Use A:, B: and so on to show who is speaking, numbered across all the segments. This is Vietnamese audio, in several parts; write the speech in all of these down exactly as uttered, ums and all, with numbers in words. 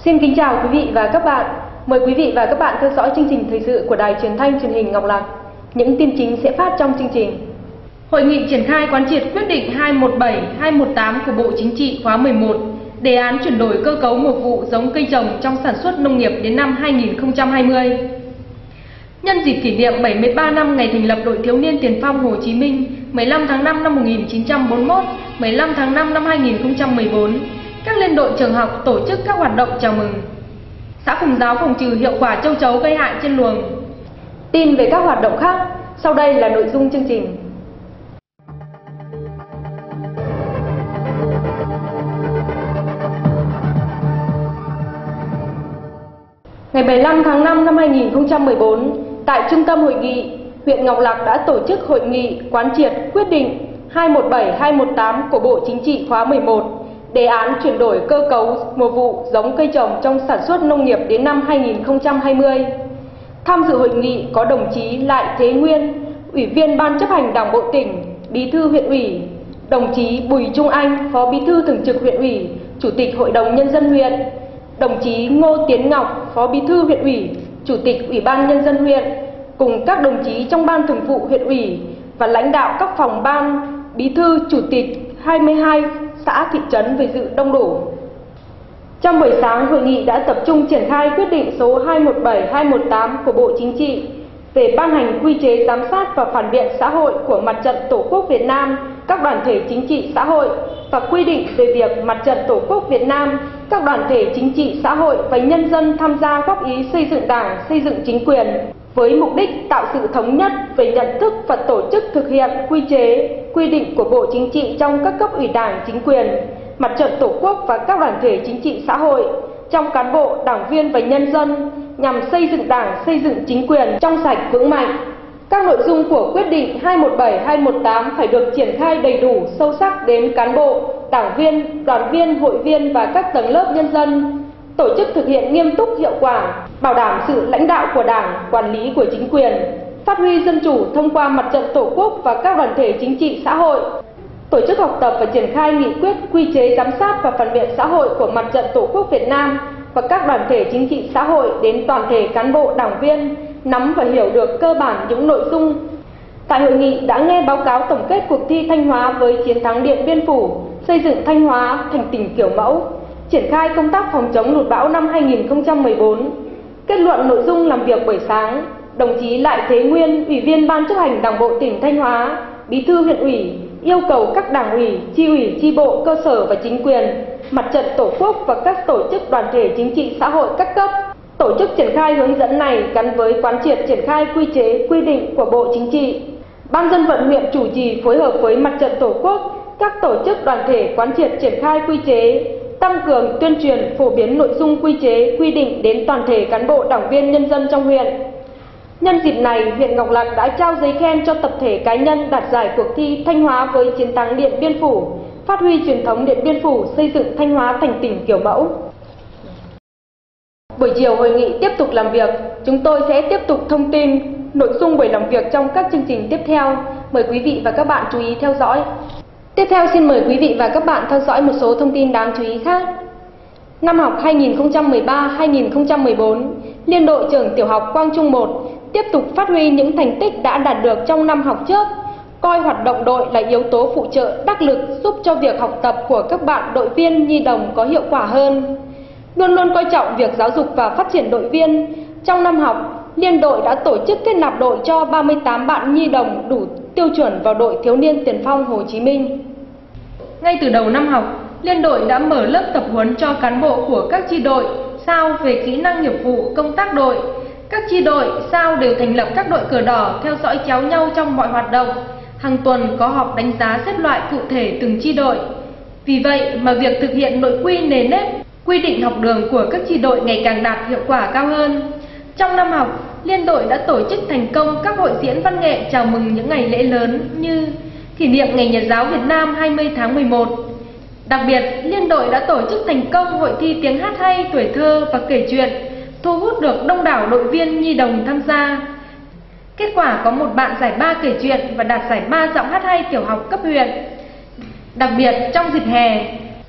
A: Xin kính chào quý vị và các bạn. Mời quý vị và các bạn theo dõi chương trình thời sự của Đài Truyền thanh Truyền hình Ngọc Lặc. Những tin chính sẽ phát trong chương trình. Hội nghị triển khai quán triệt quyết định hai một bảy hai một tám của Bộ Chính trị khóa mười một, đề án chuyển đổi cơ cấu mùa vụ giống cây trồng trong sản xuất nông nghiệp đến năm hai nghìn không trăm hai mươi. Nhân dịp kỷ niệm bảy mươi ba năm ngày thành lập Đội Thiếu niên Tiền phong Hồ Chí Minh mười lăm tháng năm năm một nghìn chín trăm bốn mươi mốt, mười lăm tháng năm năm hai nghìn không trăm mười bốn, các liên đội trường học tổ chức các hoạt động chào mừng. Xã Phùng Giáo phòng trừ hiệu quả châu chấu gây hại trên luồng. Tin về các hoạt động khác, sau đây là nội dung chương trình. Ngày bảy mươi lăm tháng năm năm hai nghìn không trăm mười bốn, tại Trung tâm Hội nghị, huyện Ngọc Lặc đã tổ chức hội nghị quán triệt quyết định hai một bảy hai một tám của Bộ Chính trị khóa mười một, đề án chuyển đổi cơ cấu mùa vụ giống cây trồng trong sản xuất nông nghiệp đến năm hai nghìn không trăm hai mươi. Tham dự hội nghị có đồng chí Lại Thế Nguyên, Ủy viên Ban chấp hành Đảng bộ tỉnh, Bí thư huyện ủy, đồng chí Bùi Trung Anh, Phó Bí thư Thường trực huyện ủy, Chủ tịch Hội đồng Nhân dân huyện, đồng chí Ngô Tiến Ngọc, Phó Bí thư huyện ủy, Chủ tịch Ủy ban Nhân dân huyện, cùng các đồng chí trong Ban Thường vụ huyện ủy và lãnh đạo các phòng ban, bí thư, chủ tịch hai mươi hai xã thị trấn về dự đông đủ. Trong buổi sáng, hội nghị đã tập trung triển khai quyết định số hai một bảy hai một tám của Bộ Chính trị về ban hành quy chế giám sát và phản biện xã hội của Mặt trận Tổ quốc Việt Nam, các đoàn thể chính trị xã hội và quy định về việc Mặt trận Tổ quốc Việt Nam, các đoàn thể chính trị xã hội và nhân dân tham gia góp ý xây dựng Đảng, xây dựng chính quyền, với mục đích tạo sự thống nhất về nhận thức và tổ chức thực hiện quy chế, quy định của Bộ Chính trị trong các cấp ủy Đảng, chính quyền, Mặt trận Tổ quốc và các đoàn thể chính trị xã hội, trong cán bộ, đảng viên và nhân dân, nhằm xây dựng Đảng, xây dựng chính quyền trong sạch vững mạnh. Các nội dung của quyết định hai một bảy hai một tám phải được triển khai đầy đủ, sâu sắc đến cán bộ, đảng viên, đoàn viên, hội viên và các tầng lớp nhân dân, tổ chức thực hiện nghiêm túc, hiệu quả, bảo đảm sự lãnh đạo của Đảng, quản lý của chính quyền, phát huy dân chủ thông qua Mặt trận Tổ quốc và các đoàn thể chính trị xã hội, tổ chức học tập và triển khai nghị quyết, quy chế giám sát và phản biện xã hội của Mặt trận Tổ quốc Việt Nam và các đoàn thể chính trị xã hội đến toàn thể cán bộ, đảng viên, nắm và hiểu được cơ bản những nội dung. Tại hội nghị đã nghe báo cáo tổng kết cuộc thi Thanh Hóa với chiến thắng Điện Biên Phủ, xây dựng Thanh Hóa thành tỉnh kiểu mẫu, triển khai công tác phòng chống lụt bão năm hai nghìn không trăm mười bốn. Kết luận nội dung làm việc buổi sáng, đồng chí Lại Thế Nguyên, Ủy viên Ban chấp hành Đảng bộ tỉnh Thanh Hóa, Bí thư huyện ủy, yêu cầu các đảng ủy, chi ủy, chi bộ, cơ sở và chính quyền, Mặt trận Tổ quốc và các tổ chức đoàn thể chính trị xã hội các cấp tổ chức triển khai hướng dẫn này gắn với quán triệt triển khai quy chế, quy định của Bộ Chính trị. Ban dân vận huyện chủ trì phối hợp với Mặt trận Tổ quốc, các tổ chức đoàn thể quán triệt triển khai quy chế, tăng cường tuyên truyền phổ biến nội dung quy chế, quy định đến toàn thể cán bộ, đảng viên, nhân dân trong huyện. Nhân dịp này, huyện Ngọc Lặc đã trao giấy khen cho tập thể cá nhân đạt giải cuộc thi Thanh Hóa với chiến thắng Điện Biên Phủ, phát huy truyền thống Điện Biên Phủ, xây dựng Thanh Hóa thành tỉnh kiểu mẫu. Buổi chiều hội nghị tiếp tục làm việc, chúng tôi sẽ tiếp tục thông tin nội dung buổi làm việc trong các chương trình tiếp theo. Mời quý vị và các bạn chú ý theo dõi. Tiếp theo xin mời quý vị và các bạn theo dõi một số thông tin đáng chú ý khác. Năm học hai nghìn không trăm mười ba hai nghìn không trăm mười bốn, Liên đội trường tiểu học Quang Trung một tiếp tục phát huy những thành tích đã đạt được trong năm học trước, coi hoạt động đội là yếu tố phụ trợ đắc lực giúp cho việc học tập của các bạn đội viên nhi đồng có hiệu quả hơn. Luôn luôn coi trọng việc giáo dục và phát triển đội viên, trong năm học, Liên đội đã tổ chức kết nạp đội cho ba mươi tám bạn nhi đồng đủ tiêu chuẩn vào Đội Thiếu niên Tiền phong Hồ Chí Minh. Ngay từ đầu năm học, Liên đội đã mở lớp tập huấn cho cán bộ của các chi đội sao về kỹ năng nghiệp vụ công tác đội. Các chi đội sao đều thành lập các đội cờ đỏ theo dõi chéo nhau trong mọi hoạt động. Hàng tuần có họp đánh giá xếp loại cụ thể từng chi đội. Vì vậy mà việc thực hiện nội quy nề nếp, quy định học đường của các chi đội ngày càng đạt hiệu quả cao hơn. Trong năm học, Liên đội đã tổ chức thành công các hội diễn văn nghệ chào mừng những ngày lễ lớn như kỷ niệm Ngày Nhật giáo Việt Nam hai mươi tháng mười một. Đặc biệt, Liên đội đã tổ chức thành công hội thi tiếng hát hay, tuổi thơ và kể chuyện, thu hút được đông đảo đội viên nhi đồng tham gia. Kết quả có một bạn giải ba kể chuyện và đạt giải ba giọng hát hay tiểu học cấp huyện. Đặc biệt, trong dịp hè,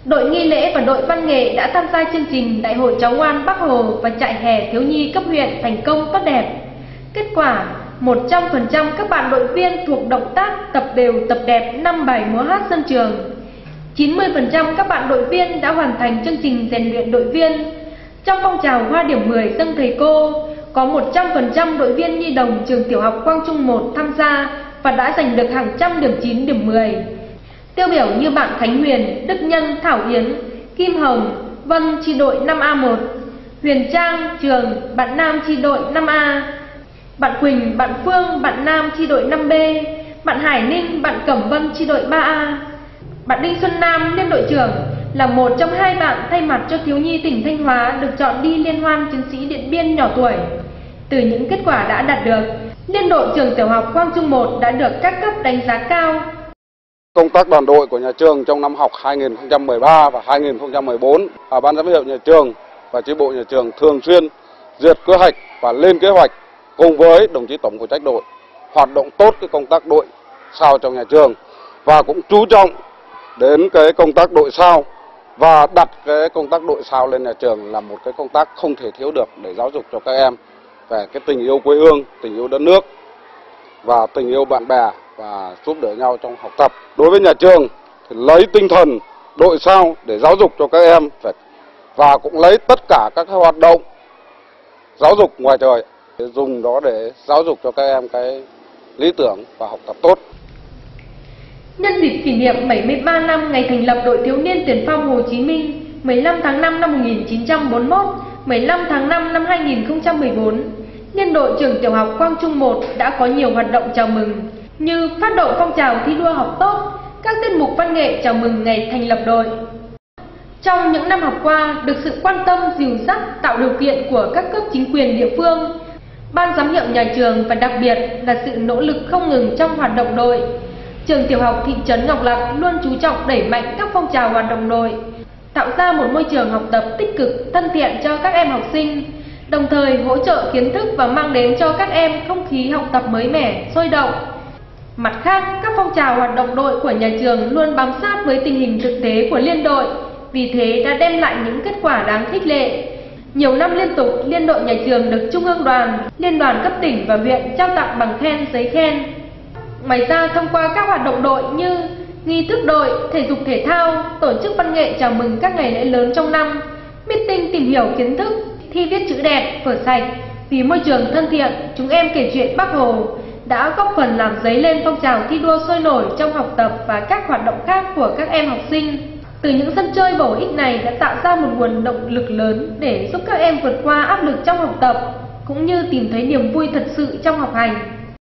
A: Đội nghi lễ và đội văn nghệ đã tham gia chương trình Đại hội Cháu ngoan Bác Hồ và trại hè thiếu nhi cấp huyện thành công tốt đẹp. Kết quả, một trăm phần trăm các bạn đội viên thuộc động tác tập đều tập đẹp năm bài múa hát sân trường. chín mươi phần trăm các bạn đội viên đã hoàn thành chương trình rèn luyện đội viên. Trong phong trào Hoa điểm mười dâng thầy cô, có một trăm phần trăm đội viên nhi đồng trường tiểu học Quang Trung một tham gia và đã giành được hàng trăm điểm chín, điểm mười. Tiêu biểu như bạn Khánh Huyền, Đức Nhân, Thảo Yến, Kim Hồng, Vân chi đội năm A một, Huyền Trang, Trường, bạn nam chi đội năm A, bạn Quỳnh, bạn Phương, bạn nam chi đội năm B, bạn Hải Ninh, bạn Cẩm Vân chi đội ba A. Bạn Đinh Xuân Nam, liên đội trưởng, là một trong hai bạn thay mặt cho thiếu nhi tỉnh Thanh Hóa được chọn đi liên hoan chiến sĩ Điện Biên nhỏ tuổi. Từ những kết quả đã đạt được, liên đội trường tiểu học Quang Trung một đã được các cấp đánh giá cao.
B: Công tác đoàn đội của nhà trường trong năm học hai nghìn không trăm mười ba và hai nghìn không trăm mười bốn, ban giám hiệu nhà trường và chi bộ nhà trường thường xuyên duyệt kế hoạch và lên kế hoạch cùng với đồng chí tổng phụ trách đội hoạt động tốt cái công tác đội sao trong nhà trường, và cũng chú trọng đến cái công tác đội sao và đặt cái công tác đội sao lên nhà trường là một cái công tác không thể thiếu được để giáo dục cho các em về cái tình yêu quê hương, tình yêu đất nước và tình yêu bạn bè và giúp đỡ nhau trong học tập. Đối với nhà trường thì lấy tinh thần đội sao để giáo dục cho các em và cũng lấy tất cả các hoạt động giáo dục ngoài trời để dùng đó để giáo dục cho các em cái lý tưởng và học tập tốt.
A: Nhân dịp kỷ niệm bảy mươi ba năm ngày thành lập Đội Thiếu niên Tiền phong Hồ Chí Minh mười lăm tháng năm năm một nghìn chín trăm bốn mươi mốt, mười lăm tháng năm năm hai nghìn không trăm mười bốn, Liên đội trường tiểu học Quang Trung một đã có nhiều hoạt động chào mừng như phát động phong trào thi đua học tốt, các tiết mục văn nghệ chào mừng ngày thành lập đội. Trong những năm học qua, được sự quan tâm, dìu dắt, tạo điều kiện của các cấp chính quyền địa phương, ban giám hiệu nhà trường và đặc biệt là sự nỗ lực không ngừng trong hoạt động đội, trường tiểu học thị trấn Ngọc Lặc luôn chú trọng đẩy mạnh các phong trào hoạt động đội, tạo ra một môi trường học tập tích cực, thân thiện cho các em học sinh, đồng thời hỗ trợ kiến thức và mang đến cho các em không khí học tập mới mẻ, sôi động. Mặt khác, các phong trào hoạt động đội của nhà trường luôn bám sát với tình hình thực tế của liên đội, vì thế đã đem lại những kết quả đáng khích lệ. Nhiều năm liên tục, liên đội nhà trường được Trung ương đoàn, liên đoàn cấp tỉnh và huyện trao tặng bằng khen, giấy khen. Ngoài ra, thông qua các hoạt động đội như nghi thức đội, thể dục thể thao, tổ chức văn nghệ chào mừng các ngày lễ lớn trong năm, meeting tìm hiểu kiến thức, thi viết chữ đẹp, vở sạch, vì môi trường thân thiện, chúng em kể chuyện Bác Hồ đã góp phần làm dấy lên phong trào thi đua sôi nổi trong học tập và các hoạt động khác của các em học sinh. Từ những sân chơi bổ ích này đã tạo ra một nguồn động lực lớn để giúp các em vượt qua áp lực trong học tập, cũng như tìm thấy niềm vui thật sự trong học hành.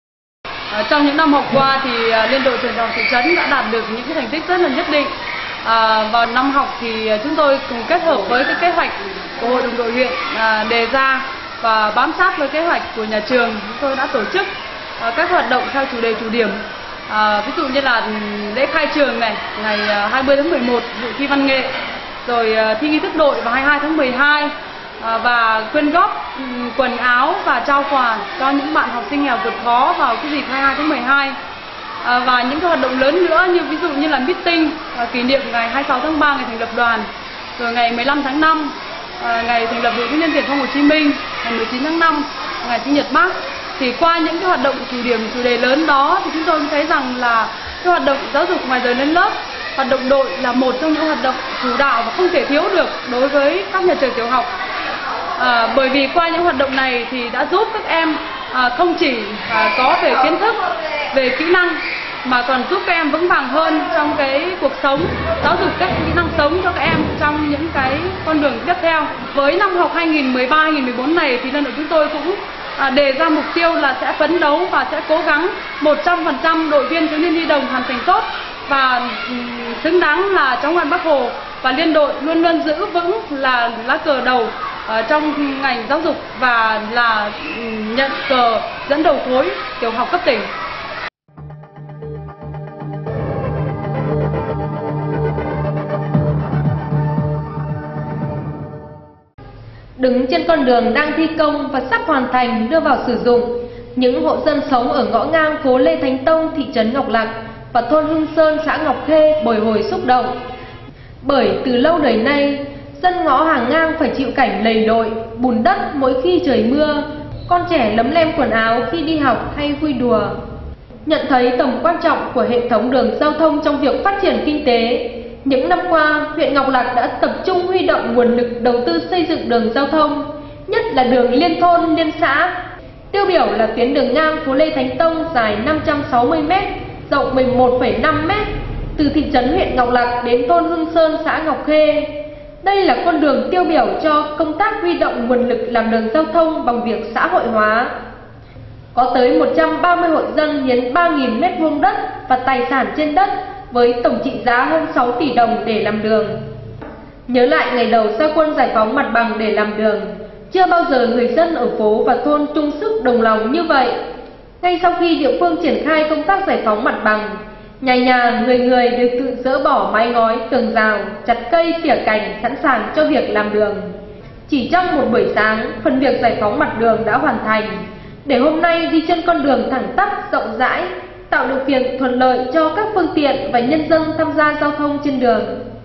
C: À, trong những năm học qua thì liên đội trường tiểu học thị trấn đã đạt được những cái thành tích rất là nhất định. À, vào năm học thì chúng tôi cùng kết hợp với cái kế hoạch của hội đồng đội huyện à, đề ra và bám sát với kế hoạch của nhà trường, chúng tôi đã tổ chức à, các hoạt động theo chủ đề chủ điểm. À, ví dụ như là lễ khai trường này, ngày hai mươi tháng mười một dự thi văn nghệ, rồi thi nghi thức đội vào hai mươi hai tháng mười hai, à, và quyên góp quần áo và trao quà cho những bạn học sinh nghèo vượt khó vào cái dịp hai mươi hai tháng mười hai. À, và những cái hoạt động lớn nữa như ví dụ như là meeting à, kỷ niệm ngày hai mươi sáu tháng ba ngày thành lập đoàn, rồi ngày mười lăm tháng năm à, ngày thành lập Đội Thiếu niên Tiền phong Hồ Chí Minh, ngày mười chín tháng năm ngày sinh nhật Bác. Thì qua những cái hoạt động chủ điểm chủ đề lớn đó thì chúng tôi thấy rằng là cái hoạt động giáo dục ngoài giờ lên lớp, hoạt động đội là một trong những hoạt động chủ đạo và không thể thiếu được đối với các nhà trường tiểu học. À, bởi vì qua những hoạt động này thì đã giúp các em à, không chỉ à, có về kiến thức, về kỹ năng mà còn giúp các em vững vàng hơn trong cái cuộc sống, giáo dục các kỹ năng sống cho các em trong những cái con đường tiếp theo. Với năm học hai nghìn không trăm mười ba hai nghìn không trăm mười bốn này thì liên đội chúng tôi cũng à, đề ra mục tiêu là sẽ phấn đấu và sẽ cố gắng một trăm phần trăm đội viên thiếu niên nhi đồng hoàn thành tốt và um, xứng đáng là cháu ngoan Bác Hồ, và liên đội luôn luôn giữ vững là lá cờ đầu uh, trong ngành giáo dục và là um, nhận cờ dẫn đầu khối tiểu học cấp tỉnh.
A: Đứng trên con đường đang thi công và sắp hoàn thành đưa vào sử dụng, những hộ dân sống ở ngõ ngang phố Lê Thánh Tông, thị trấn Ngọc Lặc và thôn Hưng Sơn, xã Ngọc Khê bồi hồi xúc động. Bởi từ lâu đời nay, dân ngõ hàng ngang phải chịu cảnh lầy lội, bùn đất mỗi khi trời mưa, con trẻ lấm lem quần áo khi đi học hay vui đùa. Nhận thấy tầm quan trọng của hệ thống đường giao thông trong việc phát triển kinh tế, những năm qua, huyện Ngọc Lặc đã tập trung huy động nguồn lực đầu tư xây dựng đường giao thông, nhất là đường liên thôn, liên xã. Tiêu biểu là tuyến đường ngang phố Lê Thánh Tông dài năm trăm sáu mươi mét, rộng mười một phẩy năm mét, từ thị trấn huyện Ngọc Lặc đến thôn Hưng Sơn, xã Ngọc Khê. Đây là con đường tiêu biểu cho công tác huy động nguồn lực làm đường giao thông bằng việc xã hội hóa. Có tới một trăm ba mươi hộ dân hiến ba nghìn mét vuông đất và tài sản trên đất với tổng trị giá hơn sáu tỷ đồng để làm đường. Nhớ lại ngày đầu ra quân giải phóng mặt bằng để làm đường, chưa bao giờ người dân ở phố và thôn chung sức đồng lòng như vậy. Ngay sau khi địa phương triển khai công tác giải phóng mặt bằng, nhà nhà, người người đều tự dỡ bỏ mái ngói, tường rào, chặt cây, tỉa cành, sẵn sàng cho việc làm đường. Chỉ trong một buổi sáng, phần việc giải phóng mặt đường đã hoàn thành, để hôm nay đi trên con đường thẳng tắp, rộng rãi, tạo điều kiện thuận lợi cho các phương tiện và nhân dân tham gia giao thông trên đường.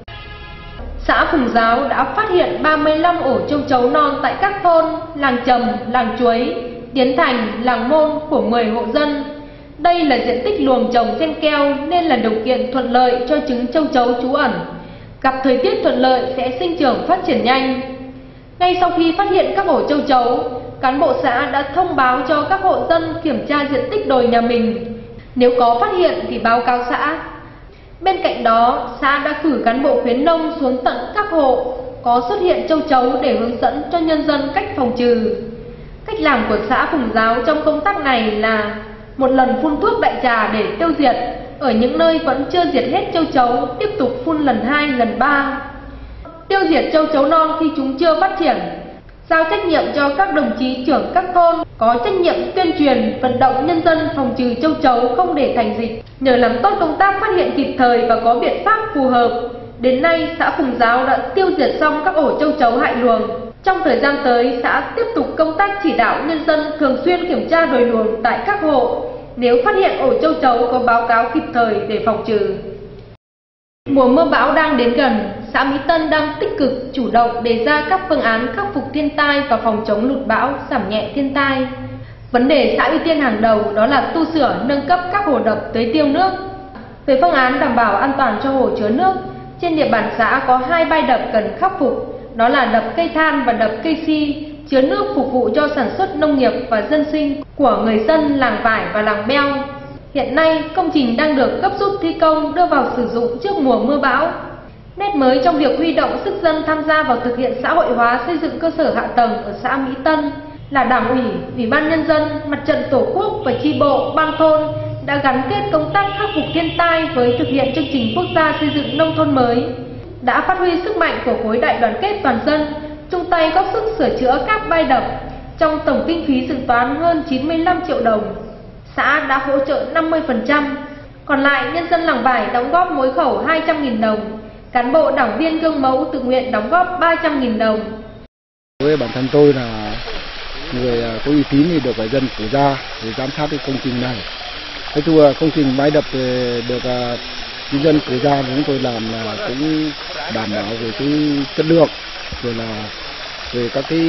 A: Xã Phùng Giáo đã phát hiện ba mươi lăm ổ châu chấu non tại các thôn Làng Trầm, Làng Chuối, Tiến Thành, Làng Môn của mười hộ dân. Đây là diện tích luồng trồng xen keo nên là điều kiện thuận lợi cho trứng châu chấu trú ẩn. Gặp thời tiết thuận lợi sẽ sinh trưởng phát triển nhanh. Ngay sau khi phát hiện các ổ châu chấu, cán bộ xã đã thông báo cho các hộ dân kiểm tra diện tích đồi nhà mình. Nếu có phát hiện thì báo cáo xã. Bên cạnh đó, xã đã cử cán bộ khuyến nông xuống tận các hộ có xuất hiện châu chấu để hướng dẫn cho nhân dân cách phòng trừ. Cách làm của xã Phùng Giáo trong công tác này là một lần phun thuốc đại trà để tiêu diệt, ở những nơi vẫn chưa diệt hết châu chấu tiếp tục phun lần hai, lần ba. Tiêu diệt châu chấu non khi chúng chưa phát triển, giao trách nhiệm cho các đồng chí trưởng các thôn có trách nhiệm tuyên truyền, vận động nhân dân phòng trừ châu chấu không để thành dịch. Nhờ làm tốt công tác phát hiện kịp thời và có biện pháp phù hợp, đến nay xã Phùng Giáo đã tiêu diệt xong các ổ châu chấu hại luồng. Trong thời gian tới, xã tiếp tục công tác chỉ đạo nhân dân thường xuyên kiểm tra đồi luồng tại các hộ. Nếu phát hiện ổ châu chấu có báo cáo kịp thời để phòng trừ. Mùa mưa bão đang đến gần, xã Mỹ Tân đang tích cực chủ động đề ra các phương án khắc phục thiên tai và phòng chống lụt bão, giảm nhẹ thiên tai. Vấn đề xã ưu tiên hàng đầu đó là tu sửa, nâng cấp các hồ đập tưới tiêu nước. Về phương án đảm bảo an toàn cho hồ chứa nước, trên địa bàn xã có hai bãi đập cần khắc phục, đó là đập Cây Than và đập Cây Si, chứa nước phục vụ cho sản xuất nông nghiệp và dân sinh của người dân làng Vải và làng Beo. Hiện nay, công trình đang được gấp rút thi công đưa vào sử dụng trước mùa mưa bão. Nét mới trong việc huy động sức dân tham gia vào thực hiện xã hội hóa xây dựng cơ sở hạ tầng ở xã Mỹ Tân là Đảng ủy, Ủy ban Nhân dân, Mặt trận Tổ quốc và chi bộ, ban thôn đã gắn kết công tác khắc phục thiên tai với thực hiện chương trình quốc gia xây dựng nông thôn mới, đã phát huy sức mạnh của khối đại đoàn kết toàn dân, chung tay góp sức sửa chữa các bãi đập, trong tổng kinh phí dự toán hơn chín mươi lăm triệu đồng. Xã đã hỗ trợ năm mươi phần trăm, còn lại nhân dân làng Vải đóng góp mỗi khẩu hai trăm nghìn đồng, cán bộ đảng viên gương mẫu tự nguyện đóng góp ba trăm nghìn đồng.
D: Với bản thân tôi là người có uy tín thì được người dân cử ra để giám sát cái công trình này. Nói chung là công trình bãi đập được nhân dân cử ra thì chúng tôi làm là cũng đảm bảo về cái chất lượng, rồi là về các cái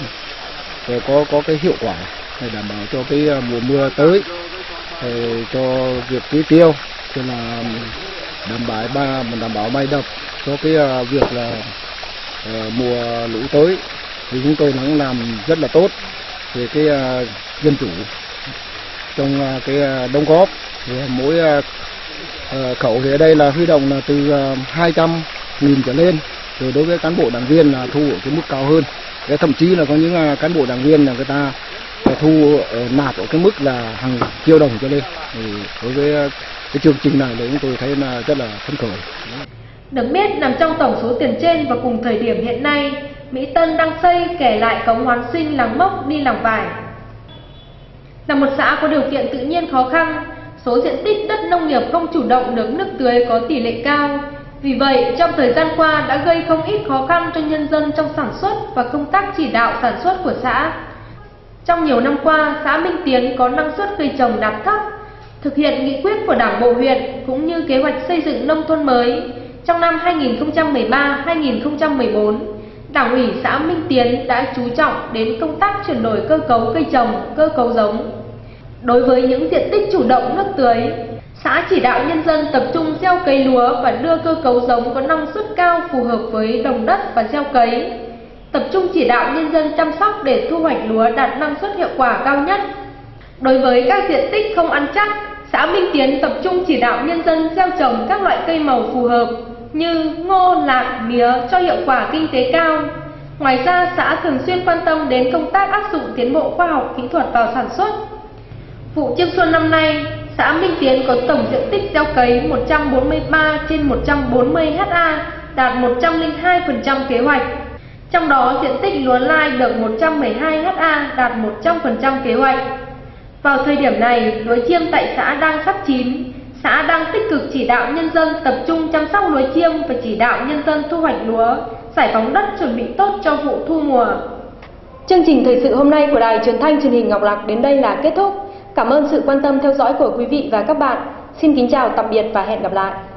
D: về có có cái hiệu quả để đảm bảo cho cái mùa mưa tới, để cho việc tưới tiêu, cho là đảm bảo ba đảm bảo bãi đập cho cái việc là uh, mùa lũ tới thì chúng tôi cũng làm rất là tốt về cái uh, dân chủ trong uh, cái uh, đóng góp. Thì mỗi uh, uh, khẩu thì ở đây là huy động là từ uh, hai trăm nghìn trở lên, rồi đối với cán bộ đảng viên là thu ở cái mức cao hơn. Thế thậm chí là có những uh, cán bộ đảng viên là người ta thu uh, nạp ở cái mức là hàng triệu đồng trở lên. Thì đối với uh, cái chương trình này là chúng tôi thấy là rất là phấn khởi.
A: Được biết, nằm trong tổng số tiền trên và cùng thời điểm hiện nay, Mỹ Tân đang xây kẻ lại cống Hoán Sinh Làng Mốc đi Làng Vải. Là một xã có điều kiện tự nhiên khó khăn, số diện tích đất nông nghiệp không chủ động được nước tưới có tỷ lệ cao. Vì vậy, trong thời gian qua đã gây không ít khó khăn cho nhân dân trong sản xuất và công tác chỉ đạo sản xuất của xã. Trong nhiều năm qua, xã Minh Tiến có năng suất cây trồng đạt thấp. Thực hiện nghị quyết của Đảng bộ huyện cũng như kế hoạch xây dựng nông thôn mới, trong năm hai nghìn không trăm mười ba hai nghìn không trăm mười bốn, Đảng ủy xã Minh Tiến đã chú trọng đến công tác chuyển đổi cơ cấu cây trồng, cơ cấu giống. Đối với những diện tích chủ động nước tưới, xã chỉ đạo nhân dân tập trung gieo cấy lúa và đưa cơ cấu giống có năng suất cao phù hợp với đồng đất và gieo cấy. Tập trung chỉ đạo nhân dân chăm sóc để thu hoạch lúa đạt năng suất hiệu quả cao nhất. Đối với các diện tích không ăn chắc, xã Minh Tiến tập trung chỉ đạo nhân dân gieo trồng các loại cây màu phù hợp như ngô, lạc, mía cho hiệu quả kinh tế cao. Ngoài ra, xã thường xuyên quan tâm đến công tác áp dụng tiến bộ khoa học kỹ thuật vào sản xuất. Vụ chiêm xuân năm nay, xã Minh Tiến có tổng diện tích gieo cấy một trăm bốn mươi ba trên một trăm bốn mươi ha, đạt một trăm lẻ hai phần trăm kế hoạch. Trong đó, diện tích lúa lai được một trăm mười hai ha, đạt một trăm phần trăm kế hoạch. Vào thời điểm này, lúa chiêm tại xã đang sắp chín. Xã đang tích cực chỉ đạo nhân dân tập trung chăm sóc lúa chiêm và chỉ đạo nhân dân thu hoạch lúa, giải phóng đất chuẩn bị tốt cho vụ thu mùa. Chương trình thời sự hôm nay của Đài Truyền thanh Truyền hình Ngọc Lặc đến đây là kết thúc. Cảm ơn sự quan tâm theo dõi của quý vị và các bạn. Xin kính chào tạm biệt và hẹn gặp lại.